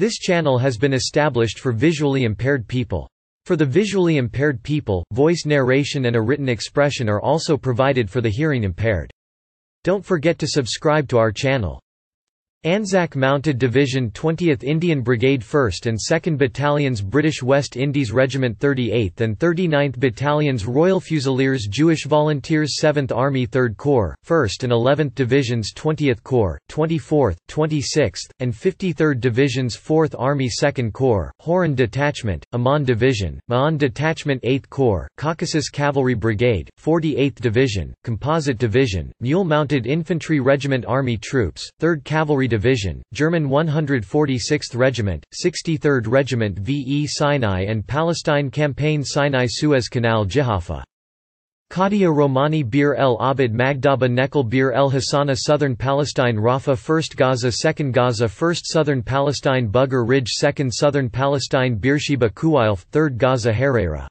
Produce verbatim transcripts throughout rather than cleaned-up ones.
This channel has been established for visually impaired people. For the visually impaired people, voice narration and a written expression are also provided for the hearing impaired. Don't forget to subscribe to our channel. Anzac Mounted Division twentieth Indian Brigade first and second Battalions British West Indies Regiment thirty-eighth and thirty-ninth Battalions Royal Fusiliers Jewish Volunteers seventh Army third Corps, first and eleventh Divisions twentieth Corps, twenty-fourth, twenty-sixth, and fifty-third Divisions fourth Army second Corps, Hauran Detachment, Amman Division, Maan Detachment eighth Corps, Caucasus Cavalry Brigade, forty-eighth Division, Composite Division, Mule-mounted Infantry Regiment Army Troops, third Cavalry Division, German one hundred forty-sixth Regiment, sixty-third Regiment V I Sinai and Palestine Campaign Sinai Suez Canal Jifjafa. Qadia Romani Bir el Abid Magdaba Nekel Bir el Hassana Southern Palestine Rafah first Gaza second Gaza first Southern Palestine Bugger Ridge second Southern Palestine Beersheba Kuwilf third Gaza Herera.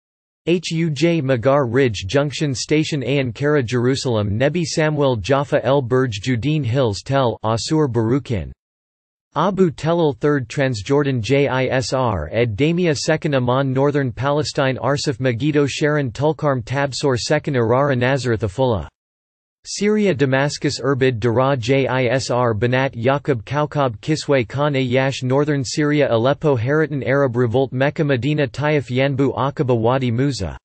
Huj Magar Ridge Junction Station Ayan Kara Jerusalem Nebi Samuel Jaffa El Burj Judean Hills Tel Asur Barukin. Abu Telal third Transjordan Jisr Ed Damia second Amman Northern Palestine Arsif Megiddo Sharon Tulkarm Tabsor second Arara Nazareth Afullah. Syria Damascus Irbid Dara Jisr Banat Yaqub Kaukab Kisway Khan Yash Northern Syria Aleppo Haratan Arab Revolt Mecca Medina Taif Yanbu Aqaba Wadi Musa.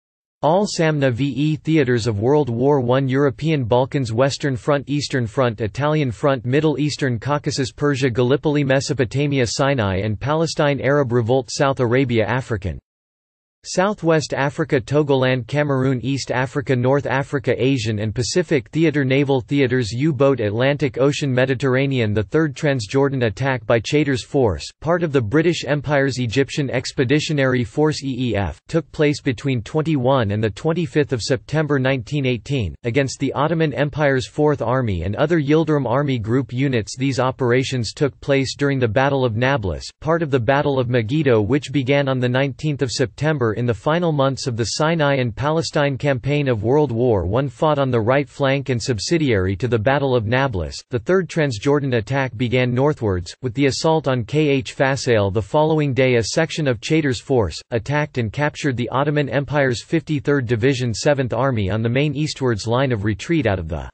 Al Samna V I Theaters of World War One European Balkans Western Front Eastern Front Italian Front Middle Eastern Caucasus Persia Gallipoli Mesopotamia Sinai and Palestine Arab Revolt South Arabia African Southwest Africa Togoland Cameroon East Africa North Africa Asian and Pacific Theater Naval Theaters U-boat Atlantic Ocean Mediterranean The third Transjordan attack by Chaytors Force, part of the British Empire's Egyptian Expeditionary Force E E F, took place between the twenty-first and the twenty-fifth of September nineteen eighteen, against the Ottoman Empire's Fourth Army and other Yildirim Army Group units. These operations took place during the Battle of Nablus, part of the Battle of Megiddo which began on the nineteenth of September in the final months of the Sinai and Palestine campaign of World War One fought on the right flank and subsidiary to the Battle of Nablus. The third Transjordan attack began northwards, with the assault on Kh Fasail the following day. A section of Chaytors Force attacked and captured the Ottoman Empire's fifty-third Division seventh Army on the main eastwards line of retreat out of the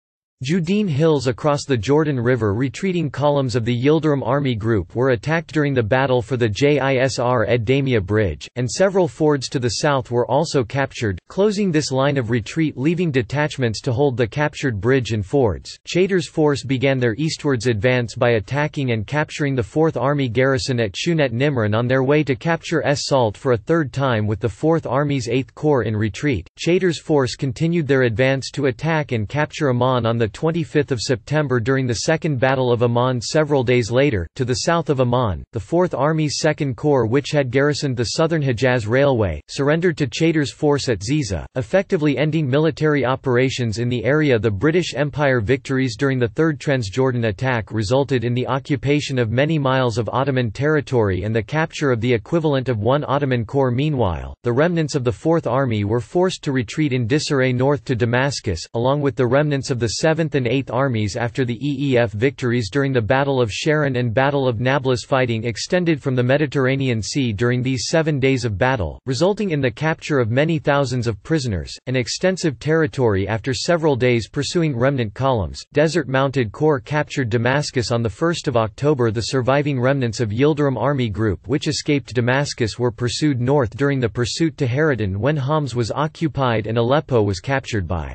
Judean Hills across the Jordan River. Retreating columns of the Yildirim Army Group were attacked during the battle for the Jisr Ed Damia Bridge, and several fords to the south were also captured, closing this line of retreat, leaving detachments to hold the captured bridge and fords. Chaytors Force began their eastwards advance by attacking and capturing the fourth Army garrison at Shunet Nimrin on their way to capture Es Salt for a third time with the fourth Army's eighth Corps in retreat. Chaytors Force continued their advance to attack and capture Amman on the twenty-fifth of September during the Second Battle of Amman. Several days later, to the south of Amman, the fourth Army's second Corps, which had garrisoned the southern Hejaz Railway, surrendered to Chaytors Force at Ziza, effectively ending military operations in the area. The British Empire victories during the Third Transjordan attack resulted in the occupation of many miles of Ottoman territory and the capture of the equivalent of one Ottoman corps. Meanwhile, the remnants of the Fourth Army were forced to retreat in disarray north to Damascus, along with the remnants of the seventh and eighth Armies after the E E F victories during the Battle of Sharon and Battle of Nablus. Fighting extended from the Mediterranean Sea during these seven days of battle, resulting in the capture of many thousands of prisoners, and extensive territory. After several days pursuing remnant columns, Desert Mounted Corps captured Damascus on the first of October. The surviving remnants of Yildirim Army Group which escaped Damascus were pursued north during the pursuit to Haratan when Homs was occupied and Aleppo was captured by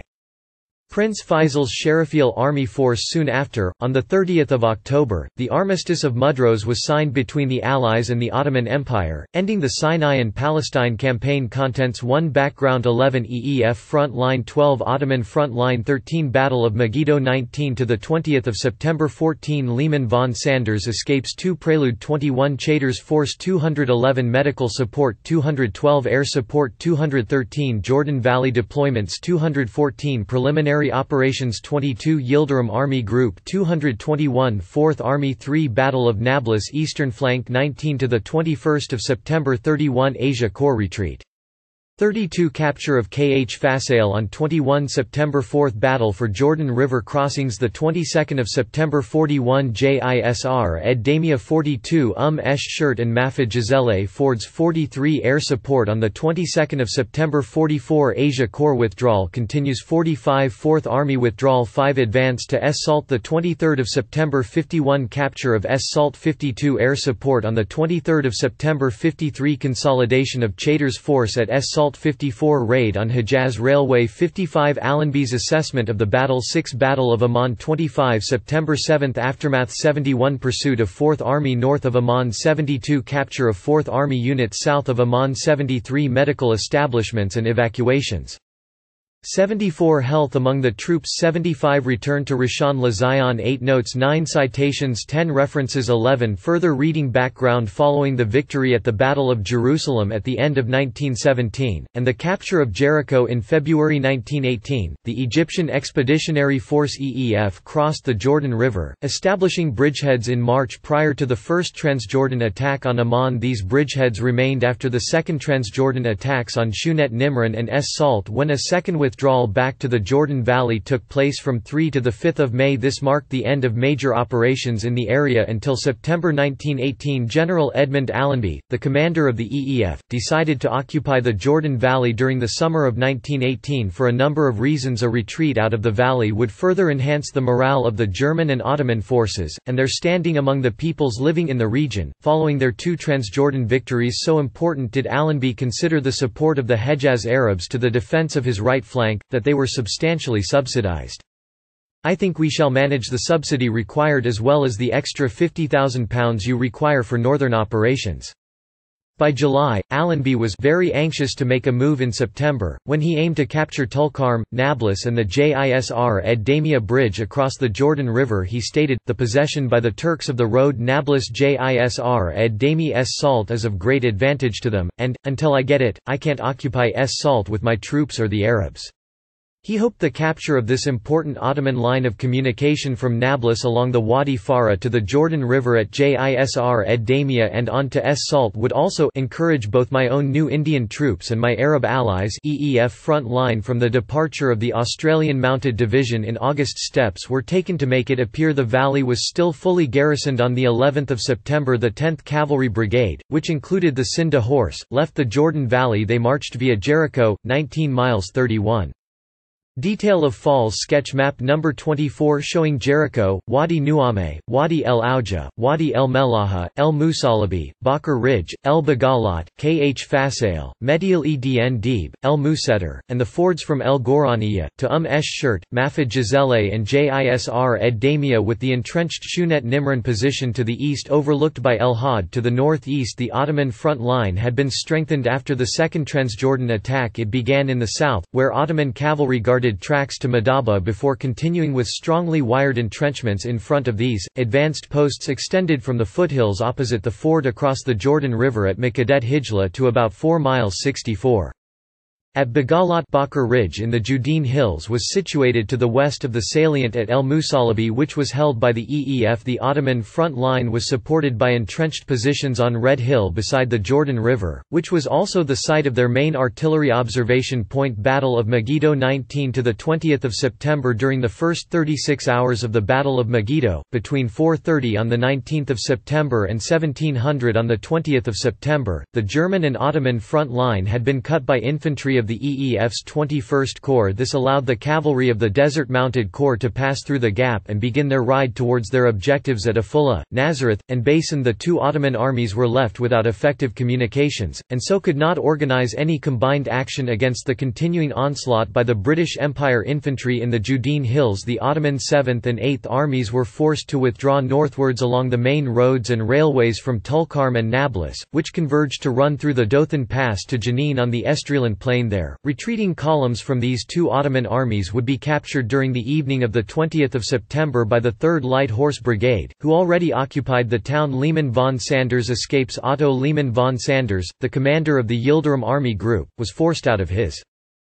Prince Faisal's Sherifial Army Force. Soon after, on the thirtieth of October, the Armistice of Mudros was signed between the Allies and the Ottoman Empire, ending the Sinai and Palestine campaign. Contents one Background eleven E E F Front Line twelve Ottoman Front Line thirteen Battle of Megiddo nineteenth to the twentieth of September fourteen Liman von Sanders escapes two Prelude twenty-one Chaytors Force two hundred eleven Medical Support two hundred twelve Air Support two hundred thirteen Jordan Valley Deployments two hundred fourteen Preliminary Operations twenty-two Yildirim Army Group two hundred twenty-one Fourth Army three Battle of Nablus Eastern Flank nineteen to the twenty-first of September thirty-one Asia Corps Retreat thirty-two Capture of Kh Fasail on twenty-first of September. Fourth Battle for Jordan River crossings the twenty-second of September. forty-one Jisr ed Damia. forty-two Um Esh Shirt and Mafid Jazele Fords. forty-three Air Support on the twenty-second of September. forty-four Asia Corps withdrawal continues. forty-five Fourth Army withdrawal. five Advance to Es Salt the twenty-third of September. fifty-one Capture of Es Salt. fifty-two Air Support on the twenty-third of September. fifty-three Consolidation of Chaytors Force at Es Salt. fifty-four Raid on Hejaz Railway. fifty-five Allenby's assessment of the battle. six Battle of Amman. twenty-five September. seventh Aftermath. seventy-one Pursuit of Fourth Army north of Amman. seventy-two Capture of Fourth Army units south of Amman. seventy-three Medical establishments and evacuations. seventy-four Health among the troops. seventy-five Return to Rishon LeZion. eight Notes. nine Citations. ten References. eleven Further reading. Background. Following the victory at the Battle of Jerusalem at the end of nineteen seventeen, and the capture of Jericho in February nineteen eighteen, the Egyptian Expeditionary Force E E F crossed the Jordan River, establishing bridgeheads in March prior to the first Transjordan attack on Amman. These bridgeheads remained after the second Transjordan attacks on Shunet Nimrin and Es Salt when a second withdrawal back to the Jordan Valley took place from the third to the fifth of May. This marked the end of major operations in the area until September nineteen eighteen. General Edmund Allenby, the commander of the E E F, decided to occupy the Jordan Valley during the summer of nineteen eighteen for a number of reasons. A retreat out of the valley would further enhance the morale of the German and Ottoman forces, and their standing among the peoples living in the region. Following their two Transjordan victories, so important did Allenby consider the support of the Hejaz Arabs to the defense of his right flank, that they were substantially subsidized. I think we shall manage the subsidy required as well as the extra fifty thousand pounds you require for northern operations. By July, Allenby was very anxious to make a move in September, when he aimed to capture Tulkarm, Nablus and the Jisr ed Damia bridge across the Jordan River. He stated, "The possession by the Turks of the road Nablus Jisr ed Dami Es Salt is of great advantage to them, and, until I get it, I can't occupy Es Salt with my troops or the Arabs." He hoped the capture of this important Ottoman line of communication from Nablus along the Wadi Farah to the Jordan River at Jisr ed Damia and on to Es Salt would also encourage both my own new Indian troops and my Arab allies' E E F front line. From the departure of the Australian Mounted Division in August, steps were taken to make it appear the valley was still fully garrisoned. On the eleventh of September, the tenth Cavalry Brigade, which included the Sinda Horse, left the Jordan Valley. They marched via Jericho, nineteen miles thirty-one. Detail of falls. Sketch map number twenty-four showing Jericho, Wadi Nuame, Wadi El Auja, Wadi El Melaha, El Musalabi, Bakr Ridge, El Bagalat, Kh Fasail, Medial Edn Deeb, El Musetter, and the fords from El Goraniya to Um Esh Shirt, Mafid Jazele and Jisr ed Damia, with the entrenched Shunet Nimrin position to the east overlooked by El Had. To the northeast, the Ottoman front line had been strengthened after the second Transjordan attack. It began in the south, where Ottoman cavalry guarded tracks to Madaba before continuing with strongly wired entrenchments in front of these. Advanced posts extended from the foothills opposite the ford across the Jordan River at Mikadet Hijla to about four miles sixty-four. At Bagalat, Bakr Ridge in the Judean Hills was situated to the west of the salient at El Musalabi, which was held by the E E F. The Ottoman front line was supported by entrenched positions on Red Hill beside the Jordan River, which was also the site of their main artillery observation point. Battle of Megiddo, nineteenth to the twentieth of September. During the first thirty-six hours of the Battle of Megiddo, between four thirty on the nineteenth of September and seventeen hundred on the twentieth of September, the German and Ottoman front line had been cut by infantry of the E E F's twenty-first Corps. This allowed the cavalry of the Desert Mounted Corps to pass through the gap and begin their ride towards their objectives at Afullah, Nazareth, and Basin. The two Ottoman armies were left without effective communications, and so could not organize any combined action against the continuing onslaught by the British Empire infantry in the Judean Hills. The Ottoman seventh and eighth armies were forced to withdraw northwards along the main roads and railways from Tulkarm and Nablus, which converged to run through the Dothan Pass to Jenin on the Esdraelan plain there. Retreating columns from these two Ottoman armies would be captured during the evening of the twentieth of September by the third Light Horse Brigade, who already occupied the town. Liman von Sanders escapes. Otto Liman von Sanders, the commander of the Yildirim Army Group, was forced out of his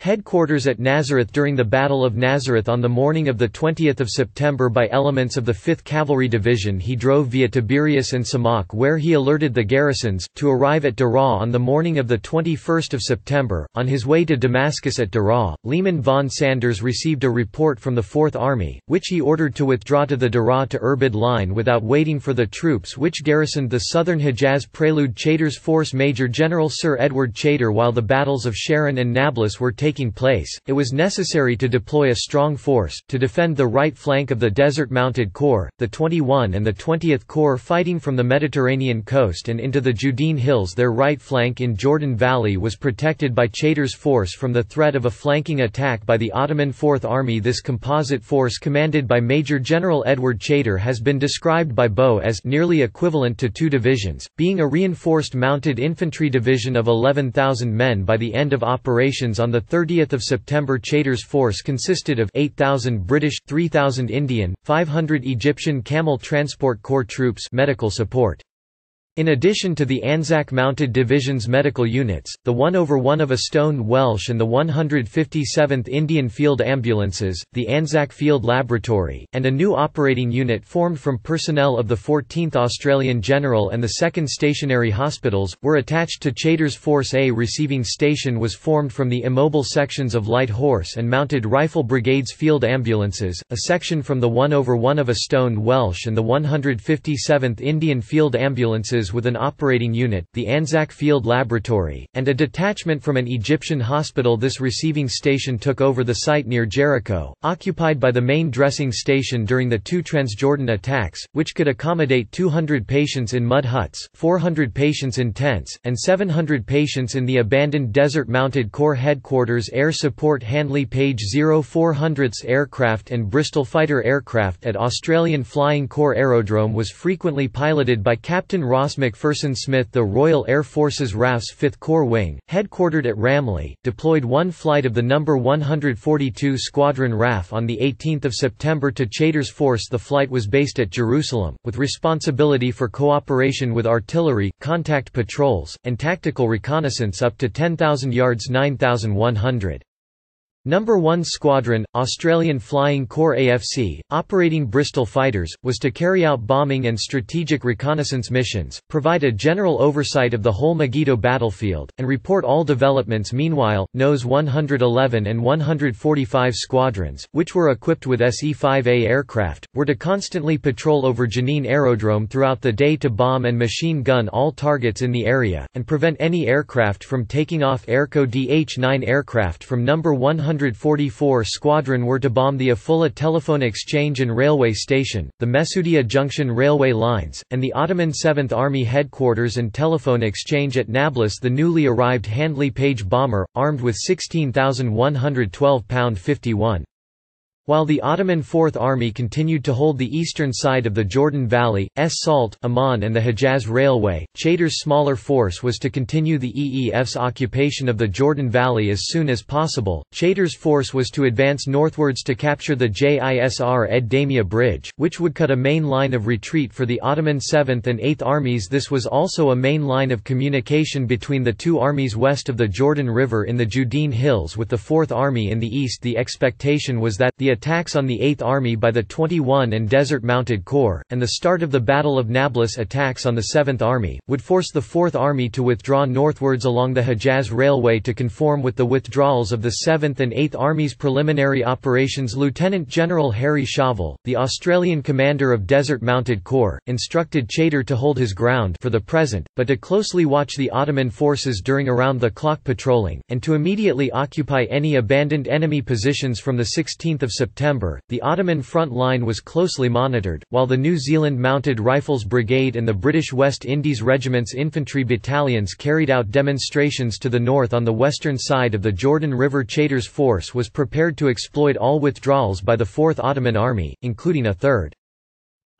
Headquarters at Nazareth. During the Battle of Nazareth on the morning of the twentieth of September by elements of the fifth Cavalry Division, he drove via Tiberias and Samak, where he alerted the garrisons, to arrive at Daraa on the morning of the twenty-first of September. On his way to Damascus at Daraa, Liman von Sanders received a report from the Fourth Army, which he ordered to withdraw to the Daraa to Irbid line without waiting for the troops which garrisoned the southern Hejaz. Prelude. Chaytors Force. Major General Sir Edward Chaytor. While the battles of Sharon and Nablus were taking place, it was necessary to deploy a strong force, to defend the right flank of the Desert Mounted Corps, the twenty-first and the twentieth Corps fighting from the Mediterranean coast and into the Judean Hills. Their right flank in Jordan Valley was protected by Chaytors Force from the threat of a flanking attack by the Ottoman Fourth Army. This composite force commanded by Major General Edward Chaytor has been described by Bow as nearly equivalent to two divisions, being a reinforced mounted infantry division of eleven thousand men. By the end of operations on the thirtieth of September, Chaytors Force consisted of eight thousand British, three thousand Indian, five hundred Egyptian Camel Transport Corps troops medical support. In addition to the Anzac Mounted Division's medical units, the one over one of a Stone Welsh and the one hundred fifty-seventh Indian Field Ambulances, the Anzac Field Laboratory, and a new operating unit formed from personnel of the fourteenth Australian General and the second Stationary Hospitals, were attached to Chaytors Force. A receiving station was formed from the immobile sections of Light Horse and Mounted Rifle Brigades Field Ambulances, a section from the one over one of a Stone Welsh and the one hundred fifty-seventh Indian Field Ambulances with an operating unit, the Anzac Field Laboratory, and a detachment from an Egyptian hospital. This receiving station took over the site near Jericho, occupied by the main dressing station during the two Transjordan attacks, which could accommodate two hundred patients in mud huts, four hundred patients in tents, and seven hundred patients in the abandoned Desert Mounted Corps headquarters. Air support. Handley Page zero four hundredths aircraft and Bristol fighter aircraft at Australian Flying Corps Aerodrome was frequently piloted by Captain Ross McPherson Smith. The Royal Air Force's R A F's fifth Corps Wing, headquartered at Ramley, deployed one flight of the number one hundred forty-two Squadron R A F on the eighteenth of September to Chaytors Force. The flight was based at Jerusalem, with responsibility for cooperation with artillery, contact patrols, and tactical reconnaissance up to ten thousand yards nine thousand one hundred. Number one Squadron, Australian Flying Corps A F C, operating Bristol fighters, was to carry out bombing and strategic reconnaissance missions, provide a general oversight of the whole Megiddo battlefield, and report all developments. Meanwhile, N O S one hundred eleven and one hundred forty-five squadrons, which were equipped with S E five A aircraft, were to constantly patrol over Jenin Aerodrome throughout the day to bomb and machine gun all targets in the area, and prevent any aircraft from taking off. Airco D H nine aircraft from number one hundred forty-four Squadron were to bomb the Afula telephone exchange and railway station, the Mesudia Junction railway lines, and the Ottoman seventh Army headquarters and telephone exchange at Nablus. The newly arrived Handley Page bomber, armed with sixteen thousand one hundred twelve pound fifty-one. While the Ottoman Fourth Army continued to hold the eastern side of the Jordan Valley, S. Salt, Amman and the Hejaz Railway, Chaytor's smaller force was to continue the E E F's occupation of the Jordan Valley as soon as possible. Chaytor's force was to advance northwards to capture the Jisr Ed Damia Bridge, which would cut a main line of retreat for the Ottoman seventh and eighth Armies. This was also a main line of communication between the two armies west of the Jordan River in the Judean Hills with the Fourth Army in the east. The expectation was that the attacks on the eighth Army by the twenty-first and Desert Mounted Corps, and the start of the Battle of Nablus attacks on the seventh Army, would force the Fourth Army to withdraw northwards along the Hejaz Railway to conform with the withdrawals of the seventh and eighth Armies. Preliminary operations. Lieutenant General Harry Chauvel, the Australian commander of Desert Mounted Corps, instructed Chaytor to hold his ground for the present, but to closely watch the Ottoman forces during around-the-clock patrolling, and to immediately occupy any abandoned enemy positions. From the sixteenth of September, the Ottoman front line was closely monitored, while the New Zealand Mounted Rifles Brigade and the British West Indies Regiment's infantry battalions carried out demonstrations to the north on the western side of the Jordan River. Chaytors Force was prepared to exploit all withdrawals by the Fourth Ottoman Army, including a third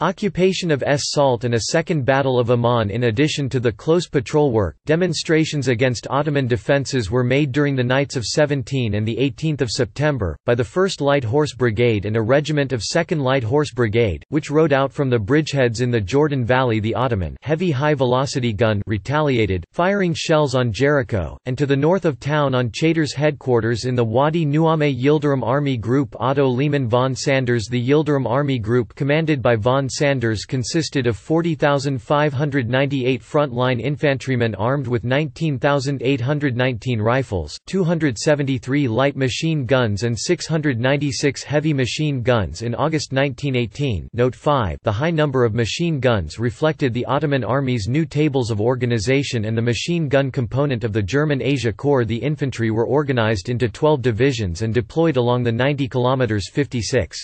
Occupation of Es Salt and a second Battle of Amman. In addition to the close patrol work, demonstrations against Ottoman defences were made during the nights of seventeenth and eighteenth of September, by the first Light Horse Brigade and a regiment of second Light Horse Brigade, which rode out from the bridgeheads in the Jordan Valley. The Ottoman heavy high-velocity gun retaliated, firing shells on Jericho, and to the north of town on Chaytor's headquarters in the Wadi Nuamme Yildirim Army Group. Otto Liman von Sanders. The Yildirim Army Group, commanded by von Sanders, consisted of forty thousand five hundred ninety-eight front-line infantrymen armed with nineteen thousand eight hundred nineteen rifles, two hundred seventy-three light machine guns and six hundred ninety-six heavy machine guns. In August nineteen eighteen, Note five, the high number of machine guns reflected the Ottoman Army's new tables of organization and the machine gun component of the German Asia Corps. The infantry were organized into twelve divisions and deployed along the ninety kilometers fifty-six.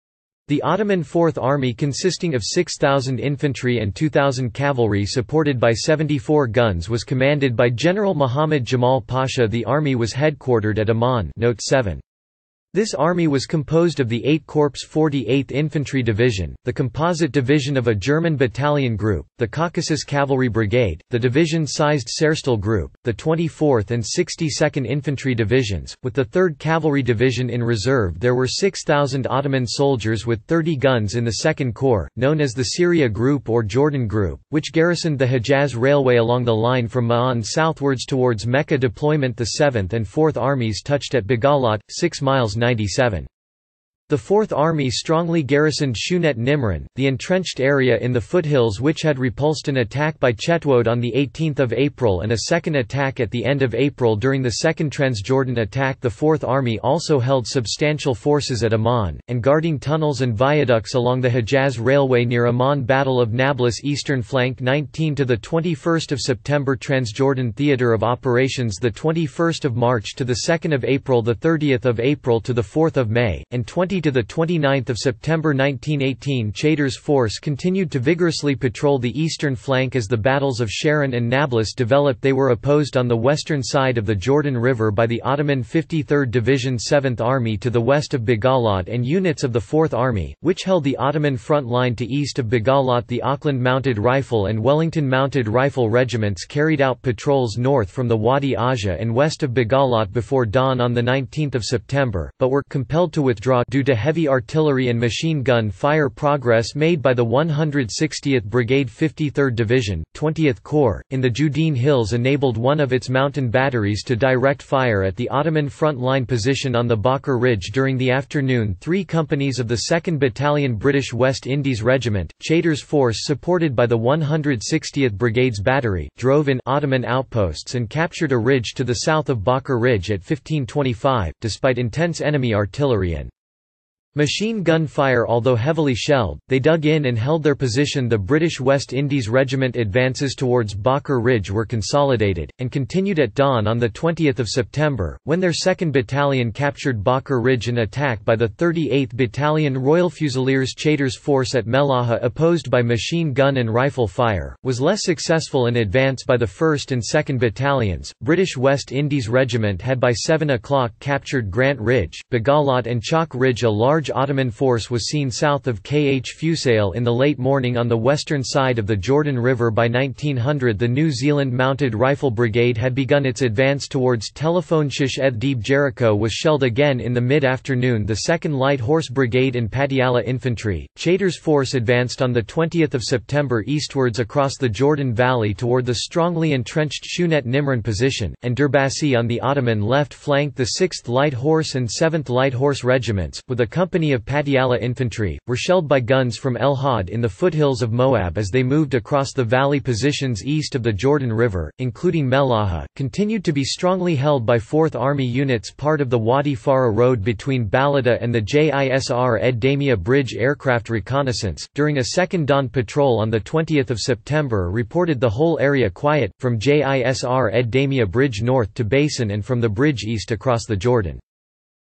The Ottoman Fourth Army, consisting of six thousand infantry and two thousand cavalry supported by seventy-four guns, was commanded by General Mohammed Jemal Pasha. The army was headquartered at Amman. Note seven. This army was composed of the eighth Corps forty-eighth Infantry Division, the Composite Division of a German battalion group, the Caucasus Cavalry Brigade, the division-sized Saarstall Group, the twenty-fourth and sixty-second Infantry Divisions, with the third Cavalry Division in reserve. There were six thousand Ottoman soldiers with thirty guns in the second Corps, known as the Syria Group or Jordan Group, which garrisoned the Hejaz Railway along the line from Maan southwards towards Mecca. Deployment. The seventh and fourth Armies touched at Bagalat, six miles ninety-seven. The Fourth Army strongly garrisoned Shunet Nimrin, the entrenched area in the foothills which had repulsed an attack by Chetwode on the eighteenth of April and a second attack at the end of April. During the Second Transjordan attack, the Fourth Army also held substantial forces at Amman, and guarding tunnels and viaducts along the Hejaz Railway near Amman. Battle of Nablus, eastern flank, nineteenth to the twenty-first of September. Transjordan theatre of operations, the twenty-first of March to the second of April, the thirtieth of April to the fourth of May, and twentieth to the twenty-ninth of September nineteen eighteen. Chaytors Force continued to vigorously patrol the eastern flank as the battles of Sharon and Nablus developed. They were opposed on the western side of the Jordan River by the Ottoman fifty-third Division seventh Army to the west of Bagalat and units of the fourth Army, which held the Ottoman front line to east of Bagalat. The Auckland Mounted Rifle and Wellington Mounted Rifle regiments carried out patrols north from the Wadi Aja and west of Bagalat before dawn on the nineteenth of September, but were compelled to withdraw due to to heavy artillery and machine gun fire. Progress made by the one hundred sixtieth Brigade fifty-third Division, twentieth Corps, in the Judean Hills enabled one of its mountain batteries to direct fire at the Ottoman front line position on the Bakr Ridge. During the afternoon, three companies of the second Battalion British West Indies Regiment, Chaytors Force supported by the one hundred sixtieth Brigade's battery, drove in Ottoman outposts and captured a ridge to the south of Bakr Ridge at fifteen twenty-five, despite intense enemy artillery and machine gun fire. Although heavily shelled, they dug in and held their position. The British West Indies Regiment advances towards Bakr Ridge were consolidated, and continued at dawn on the twentieth of September, when their second Battalion captured Bakr Ridge. An attack by the thirty-eighth Battalion Royal Fusiliers Chaytors Force at Melaha, opposed by machine gun and rifle fire, was less successful. An advance by the first and second Battalions, British West Indies Regiment had by seven o'clock captured Grant Ridge, Bagalat and Chalk Ridge. A large Ottoman force was seen south of Kh Fusail in the late morning on the western side of the Jordan River. By nineteen hundred, the New Zealand Mounted Rifle Brigade had begun its advance towards Telephone Shish Ethdeeb. Jericho was shelled again in the mid-afternoon. The second Light Horse Brigade and Patiala Infantry, Chaytors Force advanced on the twentieth of September eastwards across the Jordan Valley toward the strongly entrenched Shunet Nimrin position, and Durbasi on the Ottoman left flank. The sixth Light Horse and seventh Light Horse Regiments, with a company of Patiala infantry, were shelled by guns from El Had in the foothills of Moab as they moved across the valley. Positions east of the Jordan River, including Melaha, continued to be strongly held by fourth Army units. Part of the Wadi Farah road between Balada and the Jisr Ed Damia Bridge aircraft reconnaissance, during a second dawn patrol on the twentieth of September, reported the whole area quiet, from Jisr Ed Damia Bridge north to Basin and from the bridge east across the Jordan.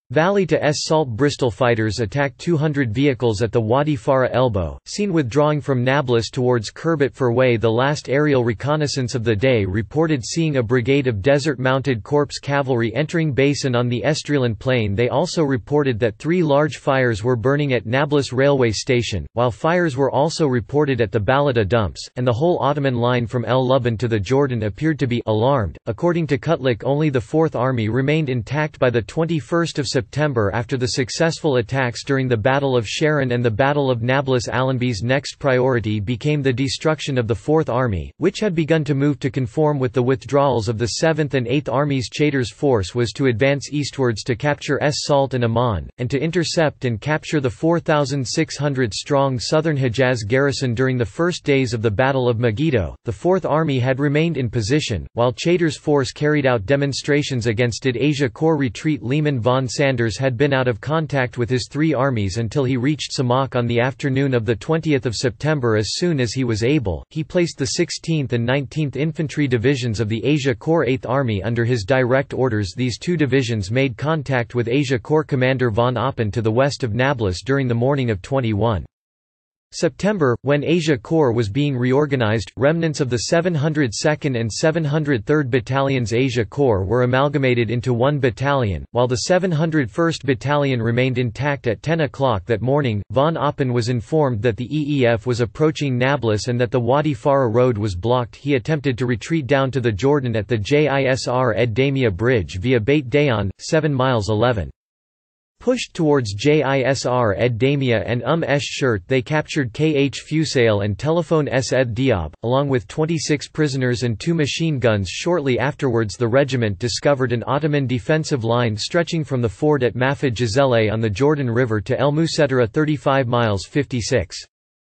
Valley to S Salt Bristol fighters attacked two hundred vehicles at the Wadi Farah elbow, seen withdrawing from Nablus towards Khirbet Firway. The last aerial reconnaissance of the day reported seeing a brigade of desert-mounted corps cavalry entering Basin on the Esdraelon plain. They also reported that three large fires were burning at Nablus railway station, while fires were also reported at the Balata dumps, and the whole Ottoman line from El Luban to the Jordan appeared to be alarmed. According to Kutlik, only the Fourth Army remained intact by the twenty-first of September after the successful attacks during the Battle of Sharon and the Battle of Nablus. Allenby's next priority became the destruction of the Fourth Army, which had begun to move to conform with the withdrawals of the Seventh and Eighth Armies. Chaytors Force was to advance eastwards to capture Es Salt and Amman, and to intercept and capture the four thousand six hundred strong southern Hejaz garrison. During the first days of the Battle of Megiddo, the Fourth Army had remained in position, while Chaytors Force carried out demonstrations against its Asia Corps retreat. Liman von Sanders had been out of contact with his three armies until he reached Samak on the afternoon of the twentieth of September. As soon as he was able, he placed the sixteenth and nineteenth Infantry Divisions of the Asia Corps Eighth Army under his direct orders. These two divisions made contact with Asia Corps commander von Oppen to the west of Nablus during the morning of the twenty-first of September, when Asia Corps was being reorganized. Remnants of the seven hundred second and seven hundred third Battalions Asia Corps were amalgamated into one battalion, while the seven hundred first Battalion remained intact. At ten o'clock that morning, von Oppen was informed that the E E F was approaching Nablus and that the Wadi Farah road was blocked. He attempted to retreat down to the Jordan at the Jisr ed Damia bridge via Beit Dayan, seven miles eleven. Pushed towards Jisr ed Damia and Umm esh Shirt, they captured Kh Fusail and Telephone S ed Diab, along with twenty-six prisoners and two machine guns. Shortly afterwards, the regiment discovered an Ottoman defensive line stretching from the ford at Mafid Jazele on the Jordan River to El Musetara, thirty-five miles fifty-six.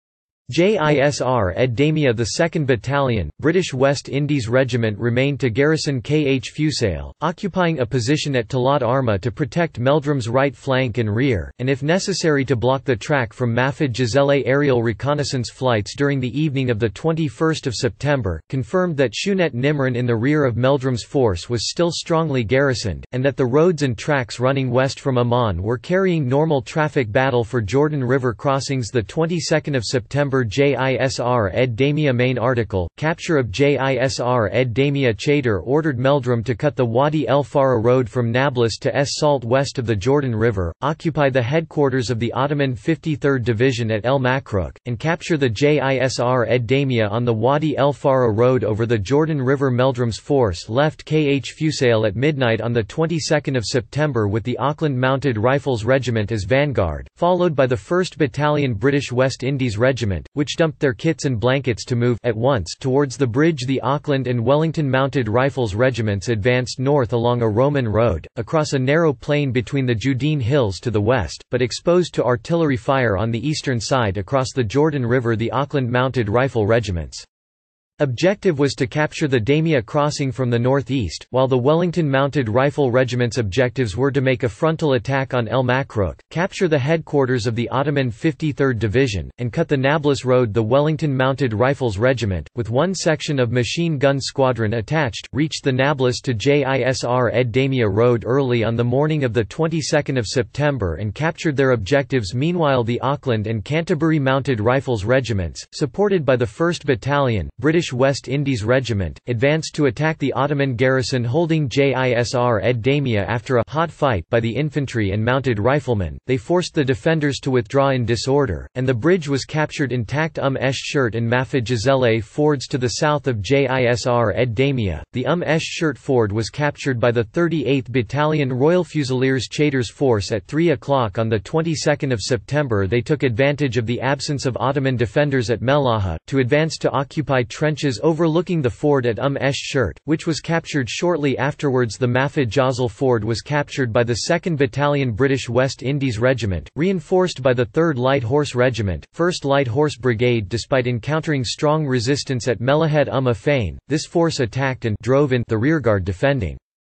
Jisr ed Damia. The second Battalion, British West Indies Regiment, remained to garrison Kh Fusail, occupying a position at Talat Arma to protect Meldrum's right flank and rear, and if necessary to block the track from Mafid Jazele. Aerial reconnaissance flights during the evening of the twenty-first of September confirmed that Shunet Nimran in the rear of Meldrum's force was still strongly garrisoned, and that the roads and tracks running west from Amman were carrying normal traffic. Battle for Jordan River crossings. The twenty-second of September. Jisr ed Damia. Main article, capture of Jisr ed Damia. Chaytor ordered Meldrum to cut the Wadi el Farah road from Nablus to Es Salt west of the Jordan River, occupy the headquarters of the Ottoman fifty-third Division at El Makrouk, and capture the Jisr ed Damia on the Wadi el Farah road over the Jordan River. Meldrum's force left Kh Fusail at midnight on the twenty-second of September with the Auckland Mounted Rifles Regiment as vanguard, followed by the first Battalion British West Indies Regiment, which dumped their kits and blankets to move at once towards the bridge. The Auckland and Wellington Mounted Rifles Regiments advanced north along a Roman road, across a narrow plain between the Judean Hills to the west, but exposed to artillery fire on the eastern side across the Jordan River. The Auckland Mounted Rifle Regiments' objective was to capture the Damia crossing from the northeast, while the Wellington Mounted Rifle Regiment's objectives were to make a frontal attack on El Makrouk, capture the headquarters of the Ottoman fifty-third Division, and cut the Nablus road. The Wellington Mounted Rifles Regiment, with one section of machine gun squadron attached, reached the Nablus to Jisr ed Damia road early on the morning of the twenty-second of September and captured their objectives. Meanwhile, the Auckland and Canterbury Mounted Rifles Regiments, supported by the first Battalion, British West Indies Regiment, advanced to attack the Ottoman garrison holding Jisr ed Damia. After a hot fight by the infantry and mounted riflemen, they forced the defenders to withdraw in disorder, and the bridge was captured intact. Umm esh Shirt and Mafid Jazele fords to the south of Jisr ed Damia. The Umm esh Shirt ford was captured by the thirty-eighth Battalion Royal Fusiliers Chaytors Force at three o'clock on the twenty-second of September. They took advantage of the absence of Ottoman defenders at Melaha, to advance to occupy trenches overlooking the ford at Umm esh Shirt, which was captured shortly afterwards. The Mafid Jazal ford was captured by the second Battalion British West Indies Regiment, reinforced by the third Light Horse Regiment, first Light Horse Brigade. Despite encountering strong resistance at Melahed Umm Afain, this force attacked and drove in the rearguard defending.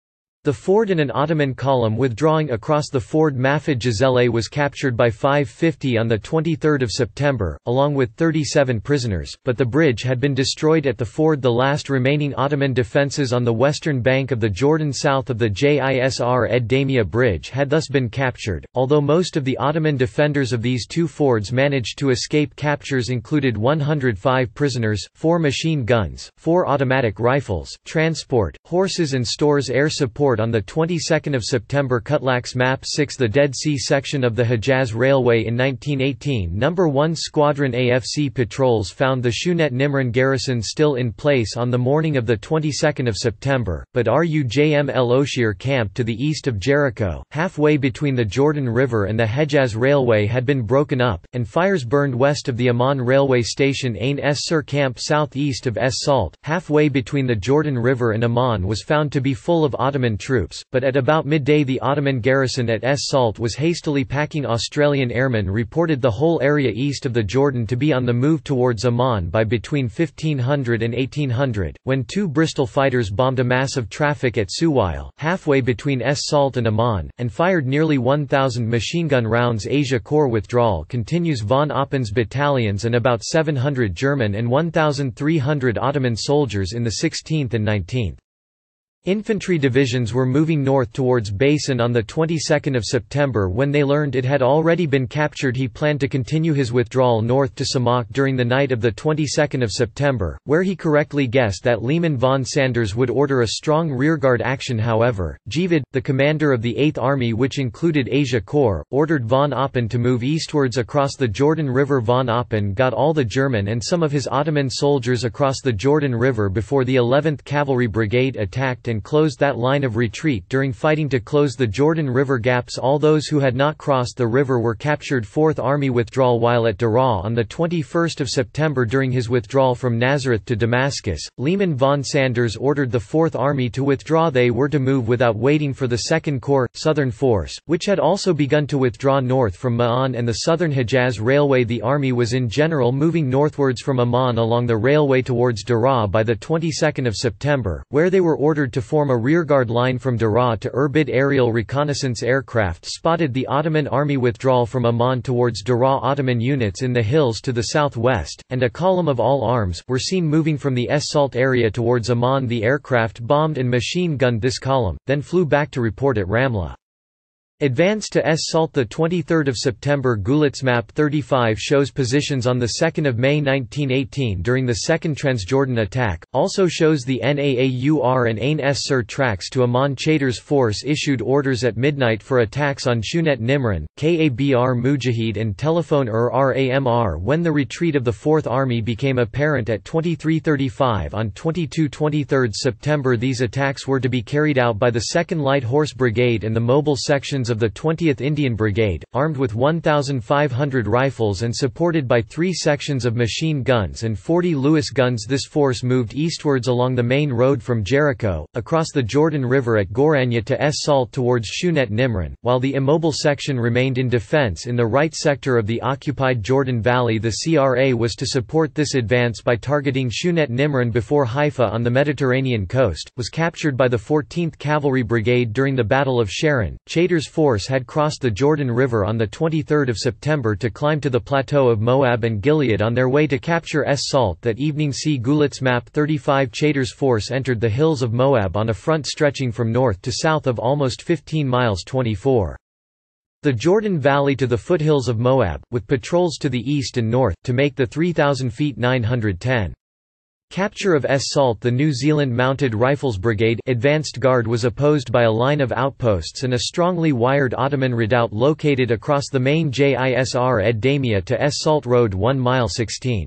The ford and an Ottoman column withdrawing across the ford Mafid Jazele was captured by five fifty on the twenty-third of September, along with thirty-seven prisoners, but the bridge had been destroyed at the ford. The last remaining Ottoman defences on the western bank of the Jordan south of the Jisr ed Damia bridge had thus been captured, although most of the Ottoman defenders of these two fords managed to escape. Captures included one hundred five prisoners, four machine guns, four automatic rifles, transport, horses and stores. Air support. On the twenty-second of September, Cutlax Map six, the Dead Sea section of the Hejaz Railway. In nineteen eighteen, Number one Squadron A F C patrols found the Shunet Nimrin garrison still in place on the morning of the twenty-second of September, but Rujm El Oshir camp to the east of Jericho, halfway between the Jordan River and the Hejaz Railway, had been broken up, and fires burned west of the Amman railway station. Ain Es-Sur camp southeast of Es-Salt, halfway between the Jordan River and Amman, was found to be full of Ottoman troops, but at about midday the Ottoman garrison at Es-Salt was hastily packing. Australian airmen reported the whole area east of the Jordan to be on the move towards Amman by between fifteen hundred and eighteen hundred, when two Bristol fighters bombed a mass of traffic at Suwail, halfway between Es-Salt and Amman, and fired nearly one thousand machine gun rounds. Asia Corps withdrawal continues. Von Oppen's battalions and about seven hundred German and one thousand three hundred Ottoman soldiers in the sixteenth and nineteenth Infantry divisions were moving north towards Basin on the twenty-second of September. When they learned it had already been captured, he planned to continue his withdrawal north to Samak during the night of the twenty-second of September, where he correctly guessed that Liman von Sanders would order a strong rearguard action. However, Jivid, the commander of the eighth Army, which included Asia Corps, ordered von Oppen to move eastwards across the Jordan River. Von Oppen got all the German and some of his Ottoman soldiers across the Jordan River before the eleventh Cavalry Brigade attacked and closed that line of retreat. During fighting to close the Jordan River gaps, all those who had not crossed the river were captured. fourth Army withdrawal. While at Daraa on the twenty-first of September during his withdrawal from Nazareth to Damascus, Liman von Sanders ordered the fourth Army to withdraw. They were to move without waiting for the second Corps, Southern Force, which had also begun to withdraw north from Maan and the Southern Hejaz Railway. The army was in general moving northwards from Amman along the railway towards Daraa by the twenty-second of September, where they were ordered to form a rearguard line from Daraa to Irbid. Aerial reconnaissance aircraft spotted the Ottoman army withdrawal from Amman towards Daraa. Ottoman units in the hills to the southwest, and a column of all arms, were seen moving from the Es-Salt area towards Amman. The aircraft bombed and machine gunned this column, then flew back to report at Ramla. Advance to Es-Salt. The twenty-third of September. Gulitz Map thirty-five shows positions on the second of May nineteen eighteen during the Second Transjordan attack, also shows the Naaur and Ain Es-Sur tracks to Amman. Chaytors Force issued orders at midnight for attacks on Shunet Nimrin, Kabr Mujahid and Telephone ur Ramr. When the retreat of the fourth Army became apparent at twenty-three thirty-five on twenty-two twenty-third September, these attacks were to be carried out by the second Light Horse Brigade and the mobile sections of the twentieth Indian Brigade, armed with one thousand five hundred rifles and supported by three sections of machine guns and forty Lewis guns. This force moved eastwards along the main road from Jericho, across the Jordan River at Goranya to Es-Salt towards Shunet Nimrin, while the immobile section remained in defense in the right sector of the occupied Jordan Valley. The C R A was to support this advance by targeting Shunet Nimrin before Haifa on the Mediterranean coast, was captured by the fourteenth Cavalry Brigade during the Battle of Sharon. Chaytors Force had crossed the Jordan River on the twenty-third of September to climb to the plateau of Moab and Gilead on their way to capture Es-Salt that evening. See Gulitz Map thirty-five. Chaytors Force entered the hills of Moab on a front stretching from north to south of almost fifteen miles twenty-four. The Jordan Valley to the foothills of Moab, with patrols to the east and north, to make the three thousand feet nine hundred ten. Capture of Es-Salt. The New Zealand Mounted Rifles Brigade advanced guard was opposed by a line of outposts and a strongly wired Ottoman redoubt located across the main Jisr ed Damia to Es-Salt Road one mile sixteen.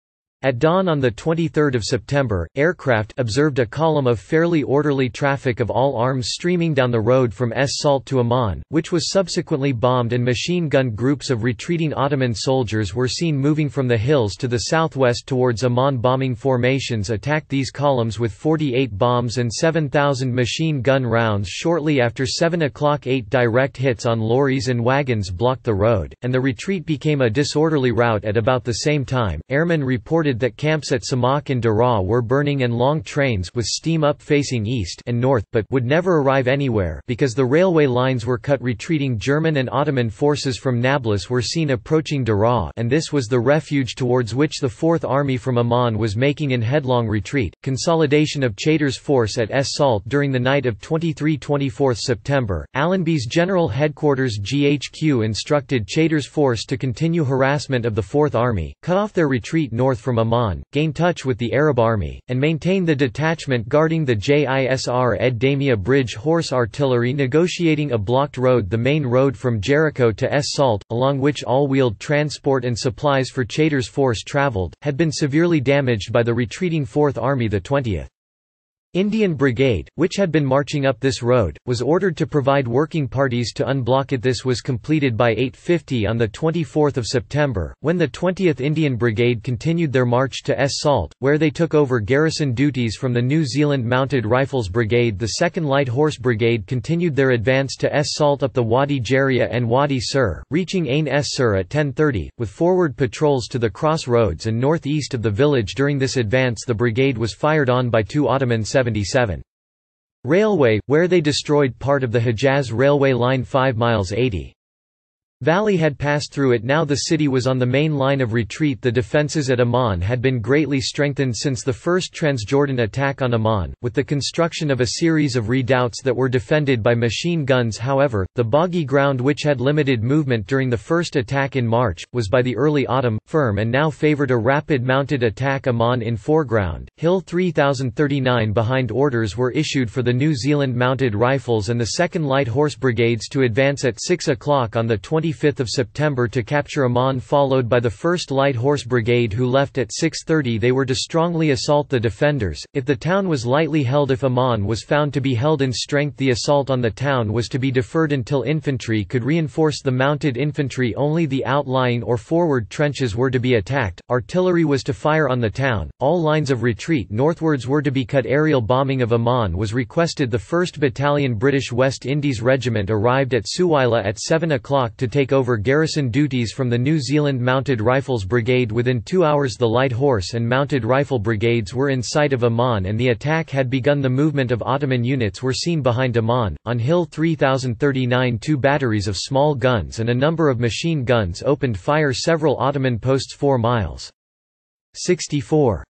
At dawn on the twenty-third of September, aircraft observed a column of fairly orderly traffic of all arms streaming down the road from Es-Salt to Amman, which was subsequently bombed, and machine gun groups of retreating Ottoman soldiers were seen moving from the hills to the southwest towards Amman. Bombing formations attacked these columns with forty-eight bombs and seven thousand machine gun rounds. Shortly after seven o'clock, eight direct hits on lorries and wagons blocked the road, and the retreat became a disorderly rout. At about the same time, airmen reported reported that camps at Samak and Daraa were burning and long trains with steam up facing east and north but would never arrive anywhere because the railway lines were cut. Retreating German and Ottoman forces from Nablus were seen approaching Daraa, and this was the refuge towards which the Fourth Army from Amman was making in headlong retreat. Consolidation of Chaytors Force at Es Salt during the night of twenty-three to twenty-four September. Allenby's General Headquarters G H Q instructed Chaytors Force to continue harassment of the Fourth Army, cut off their retreat north from Amman, gain touch with the Arab Army, and maintain the detachment guarding the Jisr Ed Damia Bridge. Horse artillery negotiating a blocked road, the main road from Jericho to Es Salt, along which all-wheeled transport and supplies for Chaytors Force travelled, had been severely damaged by the retreating Fourth Army. The twentieth Indian Brigade, which had been marching up this road, was ordered to provide working parties to unblock it. This was completed by eight fifty on the twenty-fourth of September, when the twentieth Indian Brigade continued their march to Es Salt, where they took over garrison duties from the New Zealand Mounted Rifles Brigade. The second Light Horse Brigade continued their advance to Es Salt up the Wadi Jaria and Wadi Sur, reaching Ain Es Sur at ten thirty, with forward patrols to the crossroads and northeast of the village. During this advance the brigade was fired on by two Ottoman seventy-seven. Railway, where they destroyed part of the Hejaz railway line five miles eighty. Valley had passed through it. Now the city was on the main line of retreat. The defences at Amman had been greatly strengthened since the first Transjordan attack on Amman, with the construction of a series of redoubts that were defended by machine guns. However, the boggy ground, which had limited movement during the first attack in March, was by the early autumn firm and now favoured a rapid mounted attack. Amman in foreground, Hill three thousand thirty-nine behind. Orders were issued for the New Zealand Mounted Rifles and the second Light Horse Brigades to advance at six o'clock on the twenty-fifth of September to capture Amman, followed by the first Light Horse Brigade, who left at six thirty. They were to strongly assault the defenders, if the town was lightly held. If Amman was found to be held in strength, the assault on the town was to be deferred until infantry could reinforce the mounted infantry. Only the outlying or forward trenches were to be attacked. Artillery was to fire on the town. All lines of retreat northwards were to be cut. Aerial bombing of Amman was requested. The first Battalion British West Indies Regiment arrived at Suwaila at seven o'clock to take over garrison duties from the New Zealand Mounted Rifles Brigade. Within two hours the Light Horse and Mounted Rifle Brigades were in sight of Amman and the attack had begun. The movement of Ottoman units were seen behind Amman. On Hill three thousand thirty-nine, two batteries of small guns and a number of machine guns opened fire. Several Ottoman posts four miles sixty-four